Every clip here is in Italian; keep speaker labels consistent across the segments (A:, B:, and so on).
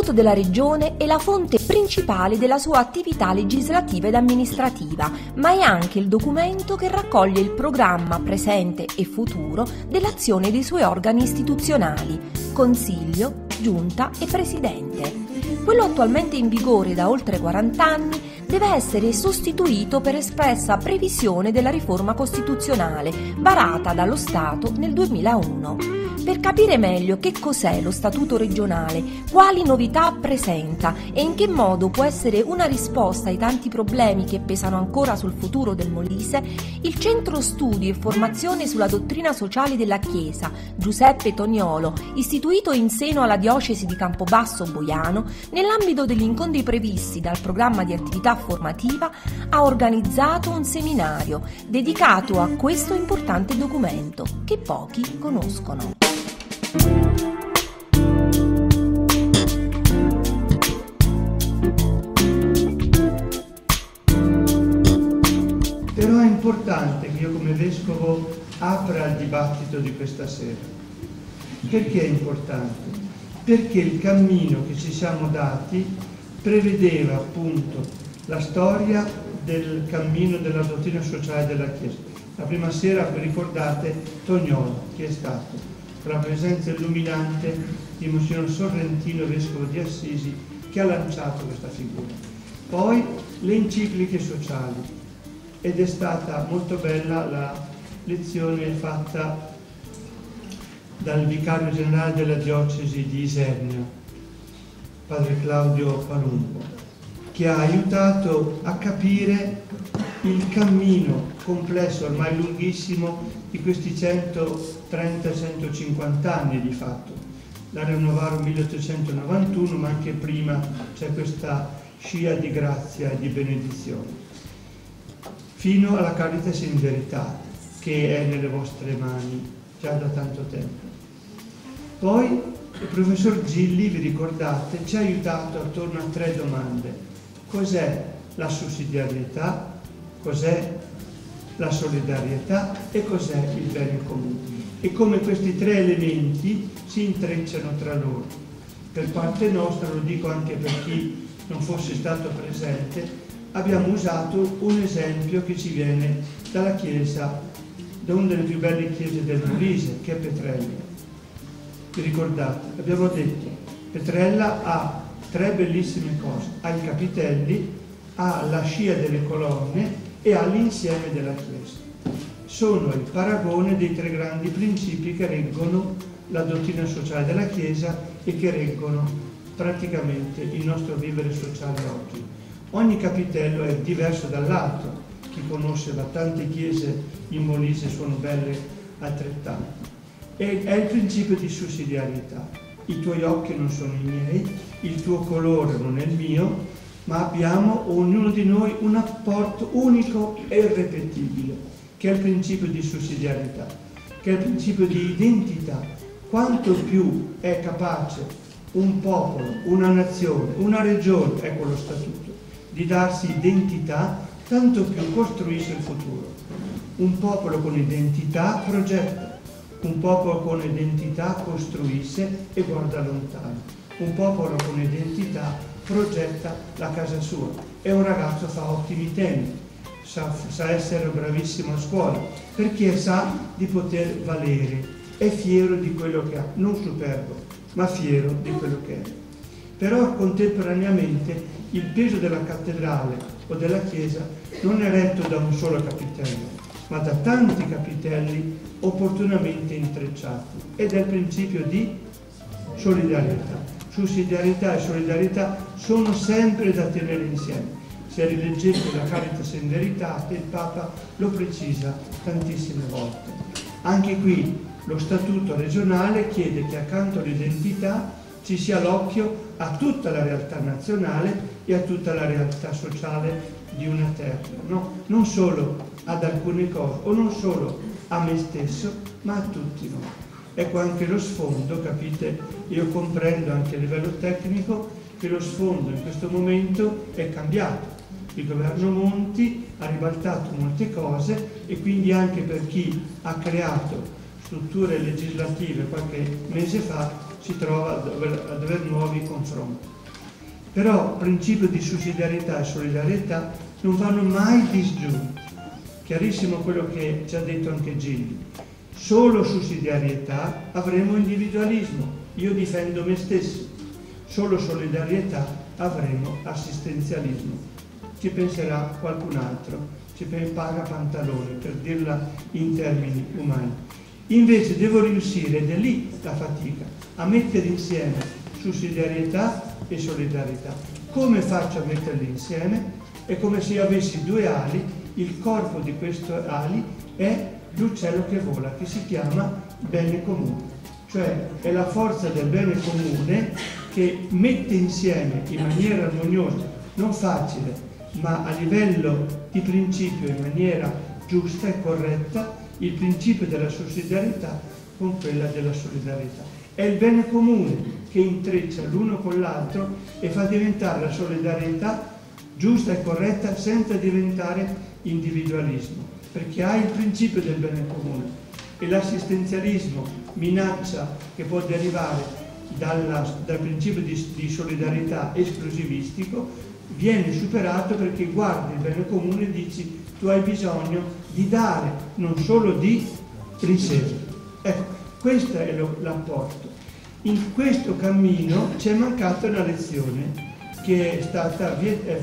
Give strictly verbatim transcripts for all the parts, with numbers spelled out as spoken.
A: Statuto della Regione è la fonte principale della sua attività legislativa ed amministrativa, ma è anche il documento che raccoglie il programma presente e futuro dell'azione dei suoi organi istituzionali, Consiglio, Giunta e Presidente. Quello attualmente in vigore da oltre quaranta anni deve essere sostituito per espressa previsione della riforma costituzionale varata dallo Stato nel duemilauno. Per capire meglio che cos'è lo Statuto regionale, quali novità presenta e in che modo può essere una risposta ai tanti problemi che pesano ancora sul futuro del Molise, il Centro Studi e Formazione sulla Dottrina Sociale della Chiesa Giuseppe Toniolo, istituito in seno alla diocesi di Campobasso Boiano, nell'ambito degli incontri previsti dal programma di attività formativa, ha organizzato un seminario dedicato a questo importante documento che pochi conoscono.
B: Però è importante che io come Vescovo apra il dibattito di questa sera. Perché è importante? Perché il cammino che ci siamo dati prevedeva appunto la storia del cammino della dottrina sociale della Chiesa. La prima sera, vi ricordate, Toniolo, che è stato con la presenza illuminante di Monsignor Sorrentino, Vescovo di Assisi, che ha lanciato questa figura. Poi le encicliche sociali, ed è stata molto bella la lezione fatta dal vicario generale della diocesi di Isernia, padre Claudio Palumbo, che ha aiutato a capire il cammino complesso, ormai lunghissimo, di questi centotrenta centocinquanta anni di fatto. L'Area Novaro milleottocentonovantuno, ma anche prima c'è questa scia di grazia e di benedizione, fino alla Caritas in Verità, che è nelle vostre mani già da tanto tempo. Poi il professor Gilli, vi ricordate, ci ha aiutato attorno a tre domande. Cos'è la sussidiarietà? Cos'è la solidarietà e cos'è il bene comune, e come questi tre elementi si intrecciano tra loro. Per parte nostra, lo dico anche per chi non fosse stato presente, abbiamo usato un esempio che ci viene dalla chiesa, da una delle più belle chiese del Molise, che è Petrella. Vi ricordate? Abbiamo detto, Petrella ha tre bellissime cose: ha i capitelli, ha la scia delle colonne e all'insieme della Chiesa. Sono il paragone dei tre grandi principi che reggono la dottrina sociale della Chiesa e che reggono praticamente il nostro vivere sociale oggi. Ogni capitello è diverso dall'altro. Chi conosce da tante chiese in Molise sono belle altrettanto. E è il principio di sussidiarietà. I tuoi occhi non sono i miei, il tuo colore non è il mio, ma abbiamo ognuno di noi un apporto unico e irripetibile, che è il principio di sussidiarietà, che è il principio di identità. Quanto più è capace un popolo, una nazione, una regione, ecco lo statuto, di darsi identità, tanto più costruisce il futuro. Un popolo con identità progetta, un popolo con identità costruisce e guarda lontano, un popolo con identità progetta la casa sua, e un ragazzo fa ottimi temi, sa, sa essere bravissimo a scuola, perché sa di poter valere, è fiero di quello che ha, non superbo, ma fiero di quello che è. Però contemporaneamente il peso della cattedrale o della chiesa non è retto da un solo capitello, ma da tanti capitelli opportunamente intrecciati, ed è il principio di solidarietà. Sussidiarietà e solidarietà sono sempre da tenere insieme. Se rileggete la Caritas in Verità, il Papa lo precisa tantissime volte. Anche qui lo Statuto regionale chiede che accanto all'identità ci sia l'occhio a tutta la realtà nazionale e a tutta la realtà sociale di una terra, no? Non solo ad alcune cose, o non solo a me stesso, ma a tutti noi. Ecco anche lo sfondo, capite? Io comprendo anche a livello tecnico che lo sfondo in questo momento è cambiato. Il governo Monti ha ribaltato molte cose, e quindi anche per chi ha creato strutture legislative qualche mese fa si trova a dover, a dover nuovi confronti. Però principio di sussidiarietà e solidarietà non vanno mai disgiunti. Chiarissimo quello che ci ha detto anche Gilli. Solo sussidiarietà avremo individualismo, io difendo me stesso. Solo solidarietà avremo assistenzialismo. Ci penserà qualcun altro, ci paga pantaloni, per dirla in termini umani. Invece devo riuscire, ed è lì la fatica, a mettere insieme sussidiarietà e solidarietà. Come faccio a metterli insieme? È come se io avessi due ali, il corpo di queste ali è l'uccello che vola, che si chiama bene comune. Cioè è la forza del bene comune che mette insieme in maniera armoniosa, non facile, ma a livello di principio in maniera giusta e corretta, il principio della sussidiarietà con quella della solidarietà. È il bene comune che intreccia l'uno con l'altro e fa diventare la solidarietà giusta e corretta senza diventare individualismo, perché ha il principio del bene comune e l'assistenzialismo, minaccia che può derivare dalla, dal principio di, di solidarietà esclusivistico, viene superato perché guardi il bene comune e dici tu hai bisogno di dare, non solo di ricevere. Ecco, questo è l'apporto. In questo cammino ci è mancata una lezione che è stata eh,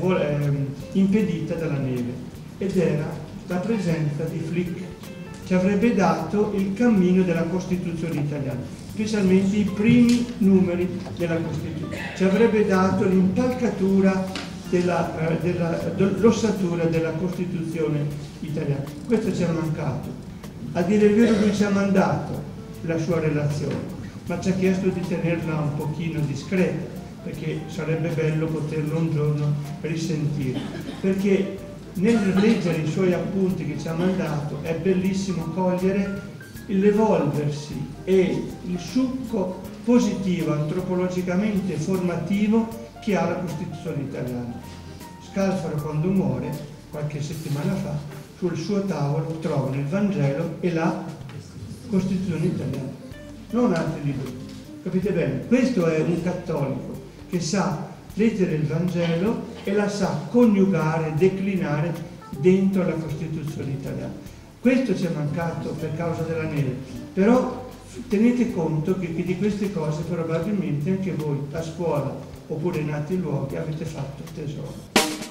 B: impedita dalla neve, ed era la presenza di Flick. Ci avrebbe dato il cammino della Costituzione italiana, specialmente i primi numeri della Costituzione. Ci avrebbe dato l'impalcatura della, eh, della, l'ossatura della Costituzione italiana. Questo ci è mancato. A dire il vero lui ci ha mandato la sua relazione, ma ci ha chiesto di tenerla un pochino discreta, perché sarebbe bello poterlo un giorno risentire, perché nel leggere i suoi appunti che ci ha mandato è bellissimo cogliere l'evolversi e il succo positivo, antropologicamente formativo che ha la Costituzione italiana. Scalfaro, quando muore, qualche settimana fa, sul suo tavolo trovano il Vangelo e la Costituzione italiana, non altri libri. Capite bene? Questo è un cattolico che sa leggere il Vangelo e la sa coniugare, declinare dentro la Costituzione italiana. Questo ci è mancato per causa della neve, però tenete conto che di queste cose probabilmente anche voi a scuola oppure in altri luoghi avete fatto tesoro.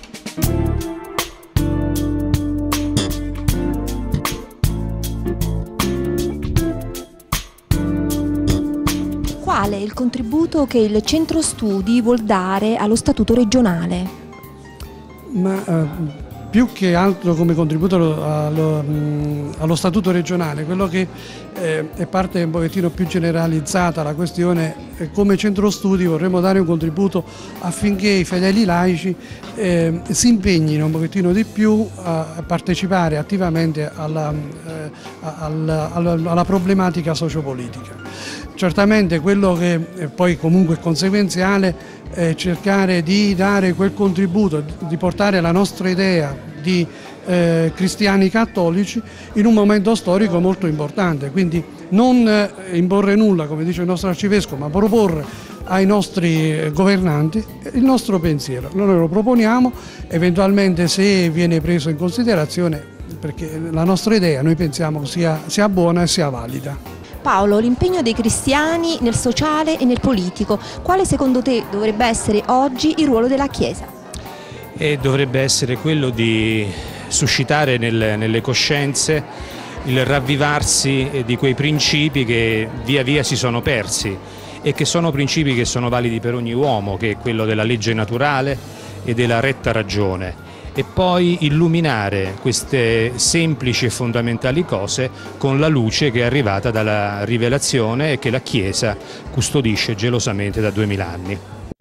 A: Qual è il contributo che il Centro Studi vuol dare allo Statuto regionale?
C: Ma eh, più che altro come contributo allo, allo, mh, allo Statuto regionale, quello che eh, è parte un pochettino più generalizzata la questione, eh, come Centro Studi vorremmo dare un contributo affinché i fedeli laici eh, si impegnino un pochettino di più a partecipare attivamente alla, eh, alla, alla, alla problematica sociopolitica. Certamente quello che poi comunque è conseguenziale è cercare di dare quel contributo, di portare la nostra idea di eh, cristiani cattolici in un momento storico molto importante, quindi non eh, imporre nulla, come dice il nostro arcivescovo, ma proporre ai nostri governanti il nostro pensiero. Noi lo proponiamo, eventualmente se viene preso in considerazione, perché la nostra idea noi pensiamo sia, sia buona e sia valida.
A: Paolo, l'impegno dei cristiani nel sociale e nel politico, quale secondo te dovrebbe essere oggi il ruolo della Chiesa?
D: E dovrebbe essere quello di suscitare nel, nelle coscienze il ravvivarsi di quei principi che via via si sono persi e che sono principi che sono validi per ogni uomo, che è quello della legge naturale e della retta ragione. E poi illuminare queste semplici e fondamentali cose con la luce che è arrivata dalla rivelazione e che la Chiesa custodisce gelosamente da duemila anni.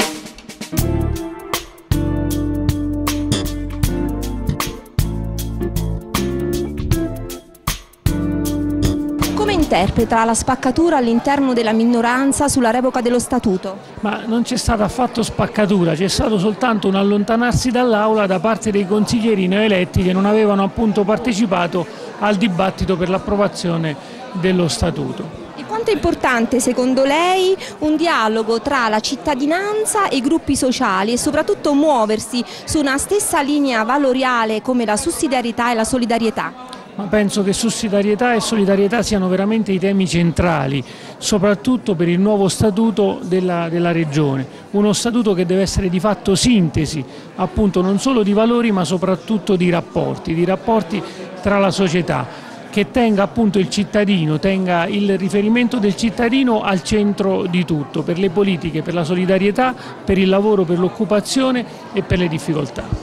A: Come interpreta la spaccatura all'interno della minoranza sulla revoca dello Statuto?
E: Ma non c'è stata affatto spaccatura, c'è stato soltanto un allontanarsi dall'aula da parte dei consiglieri neoeletti che non avevano appunto partecipato al dibattito per l'approvazione dello Statuto.
A: E Quanto è importante secondo lei un dialogo tra la cittadinanza e i gruppi sociali e soprattutto muoversi su una stessa linea valoriale come la sussidiarietà e la solidarietà?
E: Ma penso che sussidiarietà e solidarietà siano veramente i temi centrali, soprattutto per il nuovo statuto della, della Regione. Uno statuto che deve essere di fatto sintesi, appunto non solo di valori ma soprattutto di rapporti, di rapporti tra la società, che tenga appunto il cittadino, tenga il riferimento del cittadino al centro di tutto, per le politiche, per la solidarietà, per il lavoro, per l'occupazione e per le difficoltà.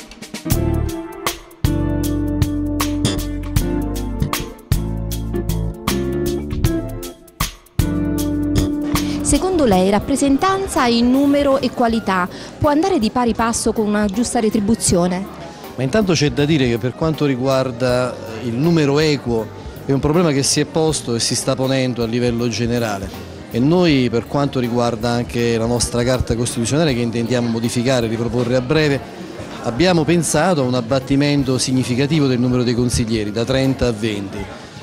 A: Secondo lei rappresentanza in numero e qualità può andare di pari passo con una giusta retribuzione?
F: Ma intanto c'è da dire che per quanto riguarda il numero equo è un problema che si è posto e si sta ponendo a livello generale e noi, per quanto riguarda anche la nostra Carta Costituzionale che intendiamo modificare e riproporre a breve, abbiamo pensato a un abbattimento significativo del numero dei consiglieri da trenta a venti.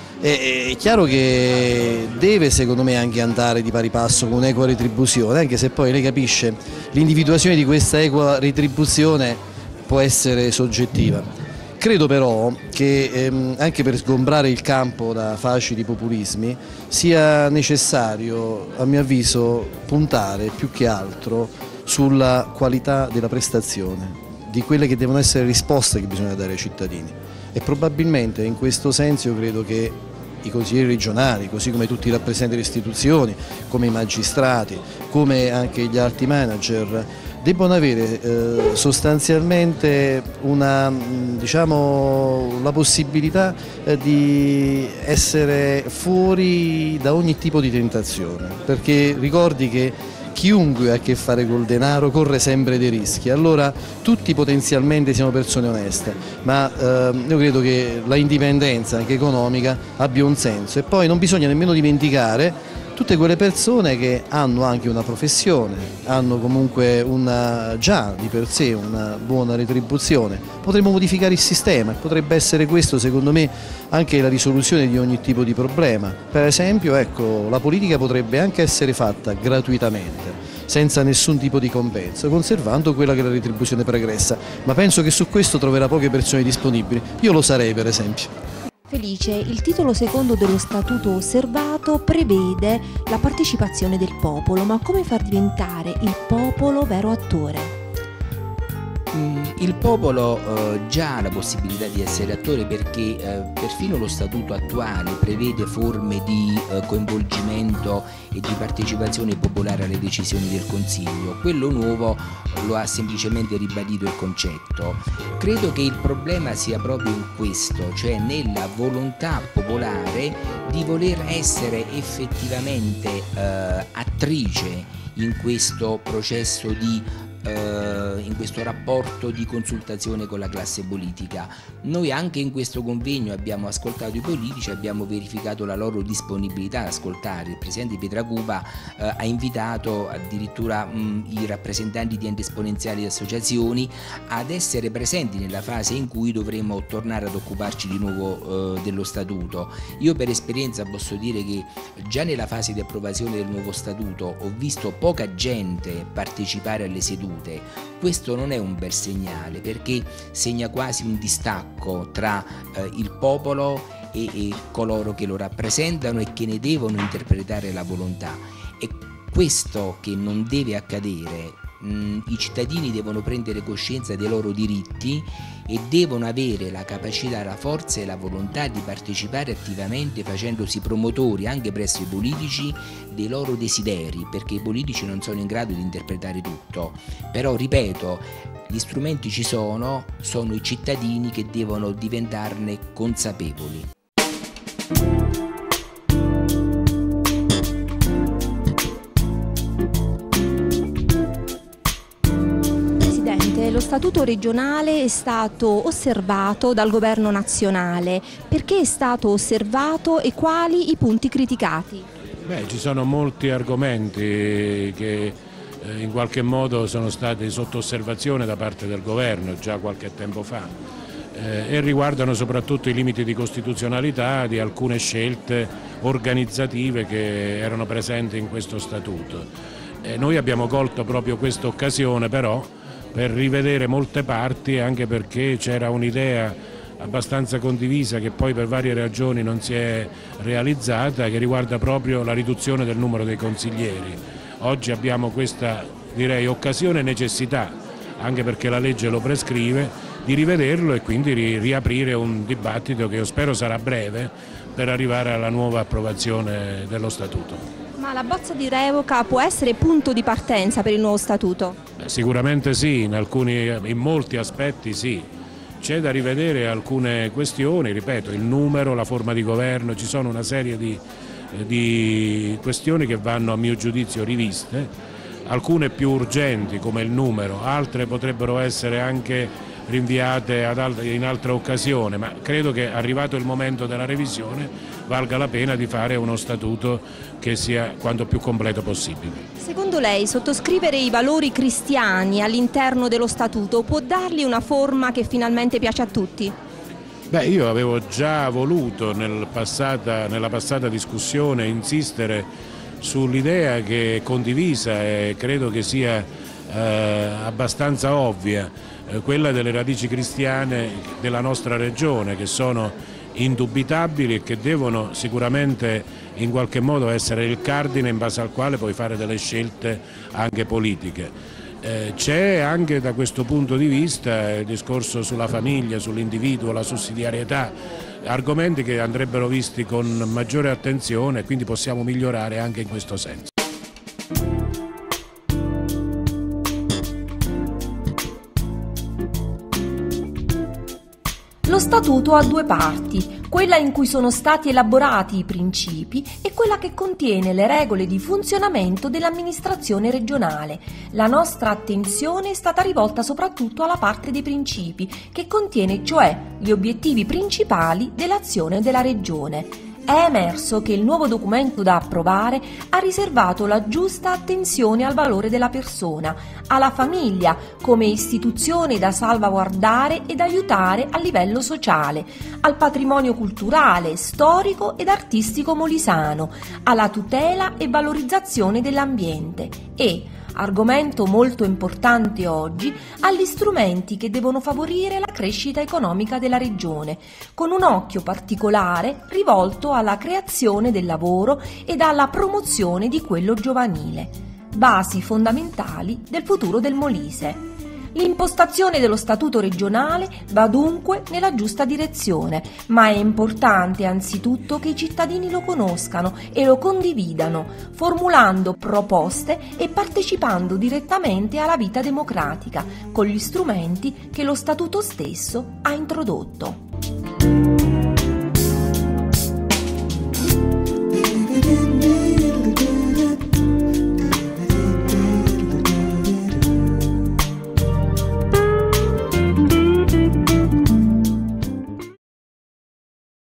F: È chiaro che deve secondo me anche andare di pari passo con un'equa retribuzione, anche se poi lei capisce l'individuazione di questa equa retribuzione può essere soggettiva. Credo però che ehm, anche per sgombrare il campo da facili populismi sia necessario, a mio avviso, puntare più che altro sulla qualità della prestazione, di quelle che devono essere risposte che bisogna dare ai cittadini e probabilmente in questo senso io credo che i consiglieri regionali, così come tutti i rappresentanti delle istituzioni, come i magistrati, come anche gli alti manager, debbono avere eh, sostanzialmente una, diciamo, la possibilità eh, di essere fuori da ogni tipo di tentazione, perché ricordi che chiunque ha a che fare col denaro corre sempre dei rischi, allora tutti potenzialmente siamo persone oneste, ma eh, io credo che la indipendenza anche economica abbia un senso e poi non bisogna nemmeno dimenticare tutte quelle persone che hanno anche una professione, hanno comunque una, già di per sé una buona retribuzione. Potremmo modificare il sistema, potrebbe essere questo secondo me anche la risoluzione di ogni tipo di problema. Per esempio, ecco, la politica potrebbe anche essere fatta gratuitamente, senza nessun tipo di compenso, conservando quella che è la retribuzione pregressa, ma penso che su questo troverà poche persone disponibili. Io lo sarei, per esempio.
A: Felice, il titolo secondo dello Statuto osservato prevede la partecipazione del popolo, ma come far diventare il popolo vero attore?
G: Il popolo eh, già ha la possibilità di essere attore perché eh, perfino lo statuto attuale prevede forme di eh, coinvolgimento e di partecipazione popolare alle decisioni del Consiglio. Quello nuovo lo ha semplicemente ribadito il concetto. Credo che il problema sia proprio in questo, cioè nella volontà popolare di voler essere effettivamente eh, attrice in questo processo di in questo rapporto di consultazione con la classe politica. Noi anche in questo convegno abbiamo ascoltato i politici, abbiamo verificato la loro disponibilità ad ascoltare. Il presidente Pietracupa eh, ha invitato addirittura mh, i rappresentanti di enti esponenziali e associazioni ad essere presenti nella fase in cui dovremo tornare ad occuparci di nuovo eh, dello statuto. Io per esperienza posso dire che già nella fase di approvazione del nuovo statuto ho visto poca gente partecipare alle sedute. Questo non è un bel segnale perché segna quasi un distacco tra eh, il popolo e, e coloro che lo rappresentano e che ne devono interpretare la volontà. E questo che non deve accadere. I cittadini devono prendere coscienza dei loro diritti e devono avere la capacità, la forza e la volontà di partecipare attivamente facendosi promotori anche presso i politici dei loro desideri, perché i politici non sono in grado di interpretare tutto. Però ripeto, gli strumenti ci sono, sono i cittadini che devono diventarne consapevoli.
A: Lo Statuto regionale è stato osservato dal Governo nazionale. Perché è stato osservato e quali i punti criticati?
H: Beh, ci sono molti argomenti che eh, in qualche modo sono stati sotto osservazione da parte del Governo già qualche tempo fa. eh, e riguardano soprattutto i limiti di costituzionalità di alcune scelte organizzative che erano presenti in questo statuto. E noi abbiamo colto proprio questa occasione però per rivedere molte parti, anche perché c'era un'idea abbastanza condivisa che poi per varie ragioni non si è realizzata, che riguarda proprio la riduzione del numero dei consiglieri. Oggi abbiamo questa, direi, occasione e necessità, anche perché la legge lo prescrive, di rivederlo e quindi ri riaprire un dibattito che io spero sarà breve per arrivare alla nuova approvazione dello Statuto.
A: Ma la bozza di revoca può essere punto di partenza per il nuovo Statuto?
H: Beh, sicuramente sì, in, alcuni, in molti aspetti sì. C'è da rivedere alcune questioni, ripeto, il numero, la forma di governo, ci sono una serie di, di questioni che vanno a mio giudizio riviste, alcune più urgenti come il numero, altre potrebbero essere anche rinviate ad alt- in altra occasione, ma credo che arrivato il momento della revisione valga la pena di fare uno statuto che sia quanto più completo possibile.
A: Secondo lei sottoscrivere i valori cristiani all'interno dello statuto può dargli una forma che finalmente piace a tutti?
H: Beh, io avevo già voluto nel passata, nella passata discussione insistere sull'idea che è condivisa e credo che sia eh, abbastanza ovvia, eh, quella delle radici cristiane della nostra regione, che sono indubitabili e che devono sicuramente in qualche modo essere il cardine in base al quale puoi fare delle scelte anche politiche. Eh, c'è anche da questo punto di vista il discorso sulla famiglia, sull'individuo, la sussidiarietà, argomenti che andrebbero visti con maggiore attenzione e quindi possiamo migliorare anche in questo senso.
A: Lo statuto ha due parti, quella in cui sono stati elaborati i principi e quella che contiene le regole di funzionamento dell'amministrazione regionale. La nostra attenzione è stata rivolta soprattutto alla parte dei principi, che contiene cioè gli obiettivi principali dell'azione della regione. È emerso che il nuovo documento da approvare ha riservato la giusta attenzione al valore della persona, alla famiglia come istituzione da salvaguardare ed aiutare a livello sociale, al patrimonio culturale, storico ed artistico molisano, alla tutela e valorizzazione dell'ambiente e, argomento molto importante oggi, agli strumenti che devono favorire la crescita economica della regione, con un occhio particolare rivolto alla creazione del lavoro ed alla promozione di quello giovanile, basi fondamentali del futuro del Molise. L'impostazione dello statuto regionale va dunque nella giusta direzione, ma è importante anzitutto che i cittadini lo conoscano e lo condividano, formulando proposte e partecipando direttamente alla vita democratica, con gli strumenti che lo statuto stesso ha introdotto.